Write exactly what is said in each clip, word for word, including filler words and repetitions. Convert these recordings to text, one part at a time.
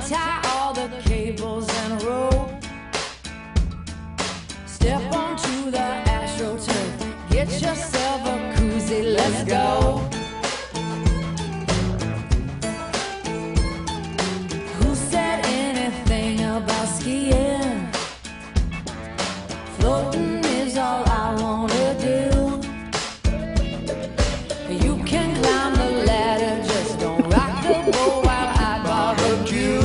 Untie all the cables and rope. Step onto the AstroTurf. Get yourself a koozie, let's go. Who said anything about skiing? Floating is all I wanna do. You can climb the ladder, just don't rock the boat while I barbecue.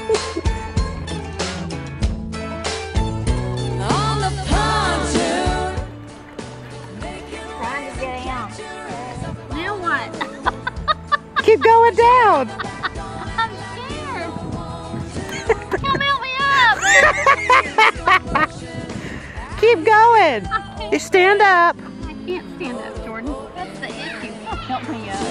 On the pontoon, Trying to get out. Now what? Keep going down. I'm scared. Come help me up. Keep going. You stand up. I can't stand up, Jordan. That's the issue. Help me up.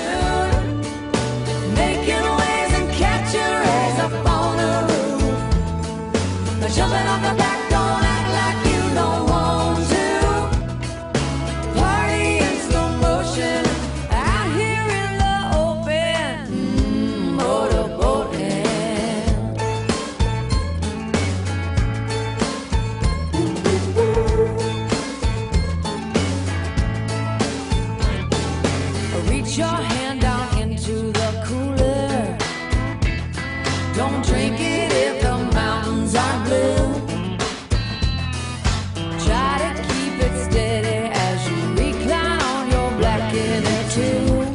making waves and catching rays up on the roof. Jumping off the back, don't act like you don't want to. Party in slow motion, out here in the open. Mm, motorboating. Reach your hand down into the cooler. Don't drink it if the mountains are blue. Try to keep it steady as you recline on your black inner tube.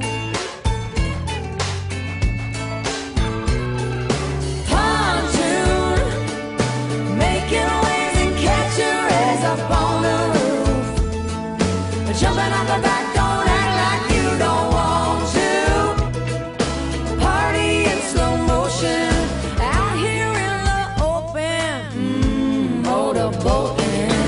Pontoon, making waves and catching rays up on the roof. Jumping off the back, don't act like you don't want to. Party in slow motion, out here in the open. Mm, motorboating.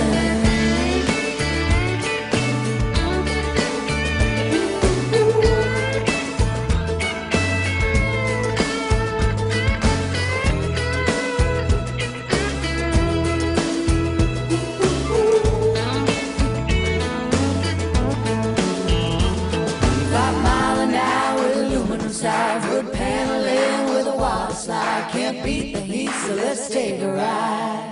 Five mile an hour, aluminum sides, wood paneling with a wild slide. Can't beat the heat, so let's take a ride.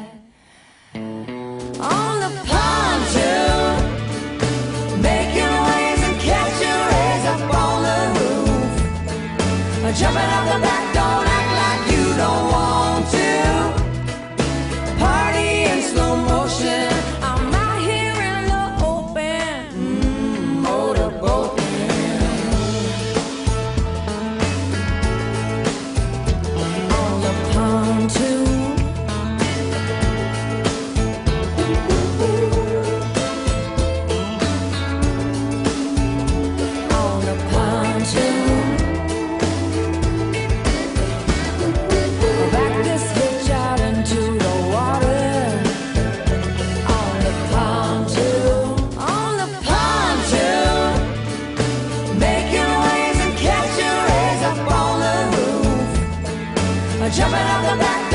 On the pontoon, making waves and catching rays up on the roof. Jumping off the back, don't act like you don't want to. Party in slow motion, I'm out here in the open. Mm, motorboating. On the pontoon, on the pontoon. Back this hitch out into the water. On the pontoon, on the pontoon, making waves and catching rays up on the roof. Jumping off the back.